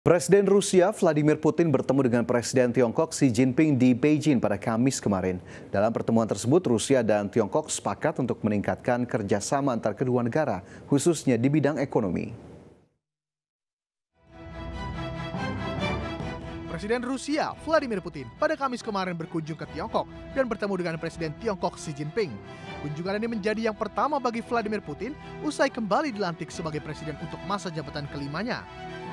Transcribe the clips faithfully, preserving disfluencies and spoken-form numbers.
Presiden Rusia Vladimir Putin bertemu dengan Presiden Tiongkok Xi Jinping di Beijing pada Kamis kemarin. Dalam pertemuan tersebut, Rusia dan Tiongkok sepakat untuk meningkatkan kerjasama antar kedua negara, khususnya di bidang ekonomi. Presiden Rusia Vladimir Putin pada Kamis kemarin berkunjung ke Tiongkok dan bertemu dengan Presiden Tiongkok Xi Jinping. Kunjungan ini menjadi yang pertama bagi Vladimir Putin usai kembali dilantik sebagai presiden untuk masa jabatan kelimanya.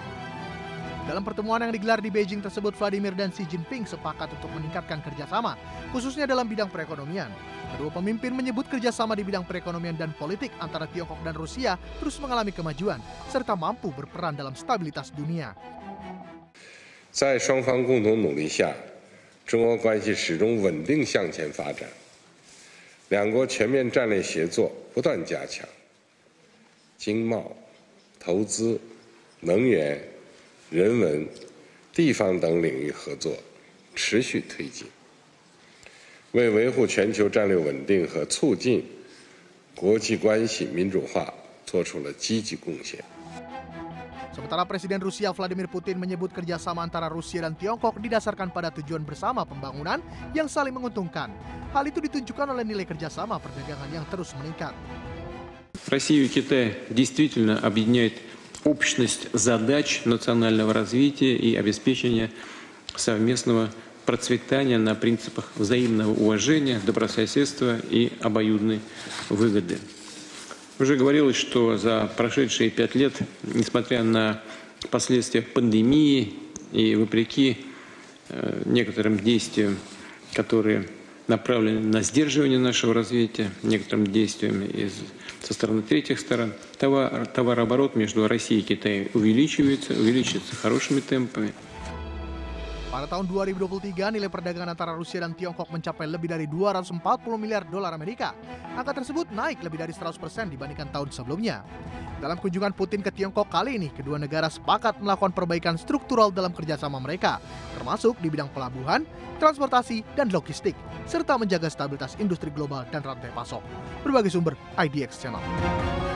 Dalam pertemuan yang digelar di Beijing tersebut, Vladimir dan Xi Jinping sepakat untuk meningkatkan kerjasama, khususnya dalam bidang perekonomian. Kedua pemimpin menyebut kerjasama di bidang perekonomian dan politik antara Tiongkok dan Rusia terus mengalami kemajuan, serta mampu berperan dalam stabilitas dunia. 在双方共同努力下，中俄关系始终稳定向前发展，两国全面战略协作不断加强，经贸、投资、能源、人文、地方等领域合作持续推进，为维护全球战略稳定和促进国际关系民主化做出了积极贡献。 Sementara Presiden Rusia Vladimir Putin menyebut kerjasama antara Rusia dan Tiongkok didasarkan pada tujuan bersama pembangunan yang saling menguntungkan. Hal itu ditunjukkan oleh nilai kerjasama perdagangan yang terus meningkat. Россию и Китай действительно объединяет общность задач национального развития и обеспечения совместного процветания на принципах взаимного уважения, добрососедства и обоюдной выгоды. Уже говорилось, что за прошедшие пять лет, несмотря на последствия пандемии и вопреки э, некоторым действиям, которые направлены на сдерживание нашего развития, некоторым действиям из, со стороны третьих сторон, товар, товарооборот между Россией и Китаем увеличивается, увеличивается хорошими темпами. Pada tahun dua ribu dua puluh tiga, nilai perdagangan antara Rusia dan Tiongkok mencapai lebih dari dua ratus empat puluh miliar dolar Amerika. Angka tersebut naik lebih dari seratus persen dibandingkan tahun sebelumnya. Dalam kunjungan Putin ke Tiongkok kali ini, kedua negara sepakat melakukan perbaikan struktural dalam kerjasama mereka, termasuk di bidang pelabuhan, transportasi, dan logistik, serta menjaga stabilitas industri global dan rantai pasok. Berbagai sumber I D X Channel.